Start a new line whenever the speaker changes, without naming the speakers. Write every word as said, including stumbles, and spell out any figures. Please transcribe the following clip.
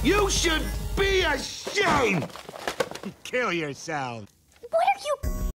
You should be ashamed! Kill yourself.
What are you...